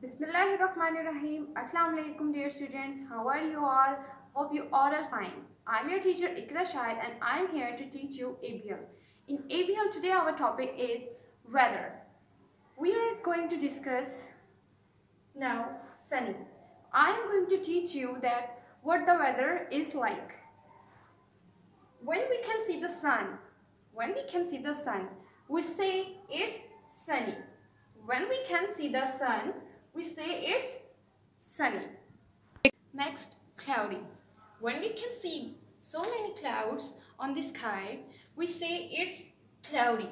Bismillahirrahmanirrahim. Assalamu alaikum dear students. How are you all? Hope you all are fine. I'm your teacher Ikra Shahid and I'm here to teach you ABL. In ABL today our topic is weather. We are going to discuss now sunny. I'm going to teach you that what the weather is like. When we can see the sun, we say it's sunny. When we can see the sun, we say it's sunny. Next, cloudy. When we can see so many clouds on the sky, we say it's cloudy.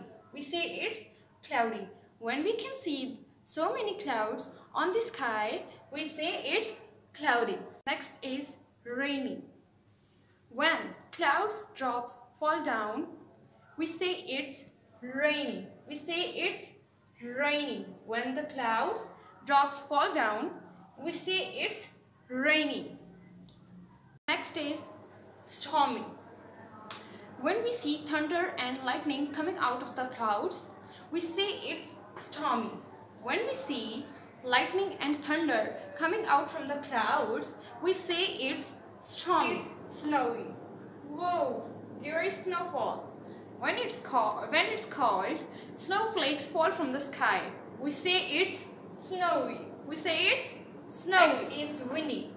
When we can see so many clouds on the sky, we say it's cloudy. Next is rainy. When clouds drops fall down, we say it's rainy. When the clouds drops fall down, we say it's rainy. Next is stormy. When we see thunder and lightning coming out of the clouds, we say it's stormy. When we see lightning and thunder coming out from the clouds, we say it's stormy. Snowy. Whoa, there is snowfall. When it's cold, snowflakes fall from the sky. We say it's snowy. Next is windy.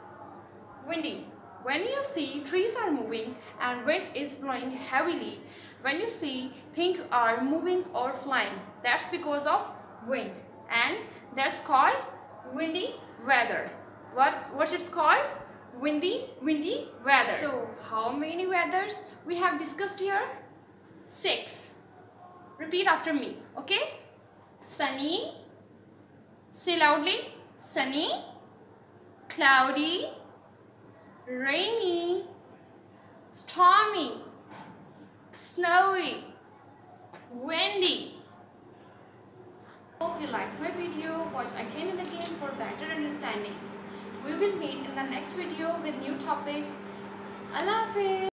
When you see trees are moving and wind is blowing heavily, when you see things are moving or flying, that's because of wind, and that's called windy weather. What it's called? Windy weather. So how many weathers we have discussed here? 6. Repeat after me, okay? Sunny. Say loudly. Sunny, cloudy, rainy, stormy, snowy, windy. Hope you liked my video. Watch again and again for better understanding. We will meet in the next video with new topic. Allah Hafiz.